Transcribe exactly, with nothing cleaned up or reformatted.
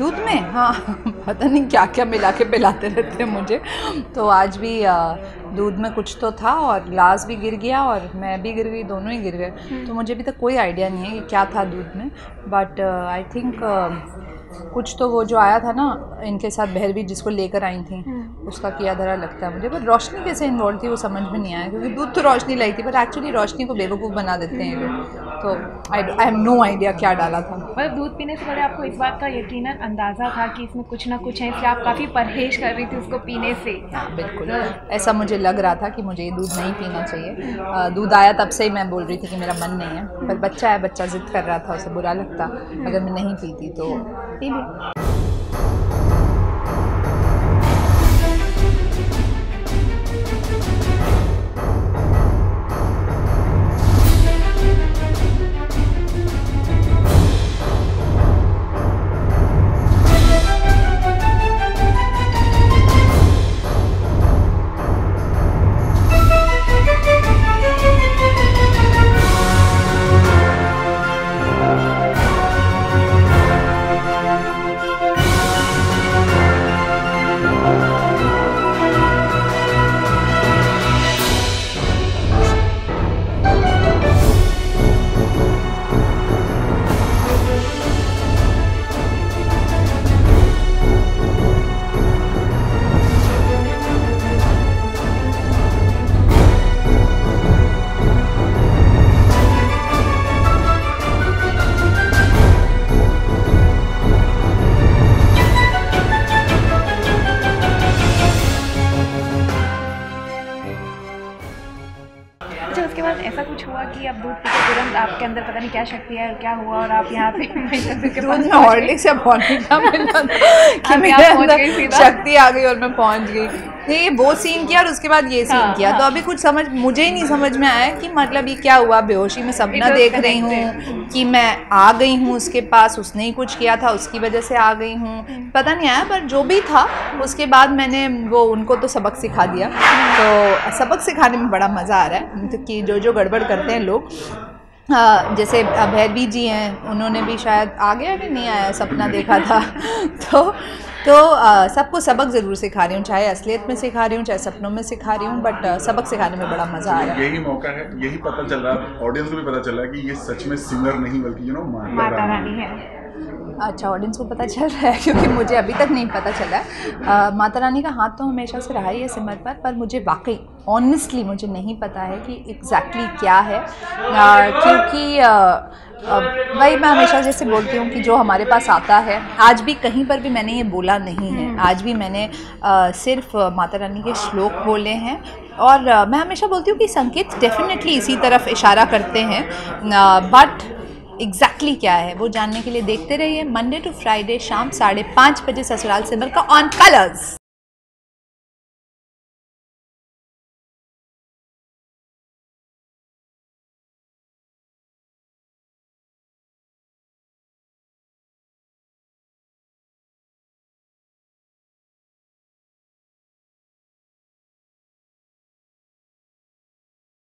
दूध में हाँ पता नहीं क्या क्या मिला के पिलाते रहते हैं मुझे। तो आज भी दूध में कुछ तो था और ग्लास भी गिर गया और मैं भी गिर गई, दोनों ही गिर गए। तो मुझे अभी तक कोई आइडिया नहीं है कि क्या था दूध में, बट आई थिंक कुछ तो वो जो आया था ना इनके साथ भैरवी जिसको लेकर आई थी उसका किया धरा लगता है मुझे। पर रोशनी कैसे इन्वॉल्व थी वो समझ में नहीं आया, क्योंकि दूध तो रोशनी लाई थी पर एक्चुअली रोशनी को बेवकूफ़ बना देते हैं लोग। तो I I have no idea क्या डाला था। मतलब दूध पीने से पहले आपको इस बात का यकीनन अंदाज़ा था कि इसमें कुछ ना कुछ है, इसलिए आप काफ़ी परहेज कर रही थी उसको पीने से? हाँ बिल्कुल, ऐसा मुझे लग रहा था कि मुझे ये दूध नहीं पीना चाहिए। दूध आया तब से ही मैं बोल रही थी कि मेरा मन नहीं है, पर बच्चा है, बच्चा जिद कर रहा था, उसे बुरा लगता अगर मैं नहीं पीती तो पी ली। उसके बाद ऐसा कुछ हुआ कि अब दूध पी के तुरंत आपके अंदर पता नहीं क्या शक्ति है और क्या हुआ और आप यहाँ पे दूध में हॉर्लिक्स या बॉर्नविटा मिला कि मेरे अंदर शक्ति आ गई और मैं पहुँच गई। ये वो सीन किया और उसके बाद ये सीन हाँ, किया हाँ। तो अभी कुछ समझ मुझे ही नहीं समझ में आया कि मतलब ये क्या हुआ। बेहोशी में सपना देख रही हूँ कि मैं आ गई हूँ उसके पास, उसने ही कुछ किया था उसकी वजह से आ गई हूँ, पता नहीं आया। पर जो भी था उसके बाद मैंने वो उनको तो सबक सिखा दिया। तो सबक सिखाने में बड़ा मज़ा आ रहा है तो कि जो जो गड़बड़ करते हैं लोग, हाँ, जैसे भैरवी जी हैं उन्होंने भी शायद आ गया कि नहीं आया सपना देखा था तो तो आ, सबको सबक ज़रूर सिखा रही हूँ, चाहे असलियत में सिखा रही हूँ चाहे सपनों में सिखा रही हूँ, बट सबक सिखाने में बड़ा मज़ा आ रहा है। यही मौका है, यही पता चल रहा है, ऑडियंस को भी पता चल रहा है कि ये सच में सिंगर नहीं बल्कि यू नो माता रानी है। अच्छा, ऑडियंस को पता चल रहा है क्योंकि मुझे अभी तक नहीं पता चला है। माता रानी का हाथ तो हमेशा से रहा ही है सिमर पर, पर मुझे वाकई ऑनेस्टली मुझे नहीं पता है कि एग्जैक्टली क्या है, आ, क्योंकि वही मैं हमेशा जैसे बोलती हूँ कि जो हमारे पास आता है, आज भी कहीं पर भी मैंने ये बोला नहीं है, आज भी मैंने आ, सिर्फ माता रानी के श्लोक बोले हैं। और आ, मैं हमेशा बोलती हूँ कि संकेत डेफिनेटली इसी तरफ इशारा करते हैं, बट एग्जैक्टली exactly क्या है वो जानने के लिए देखते रहिए मंडे टू फ्राइडे शाम साढ़े पाँच बजे ससुराल सिमर का ऑन कलर्स।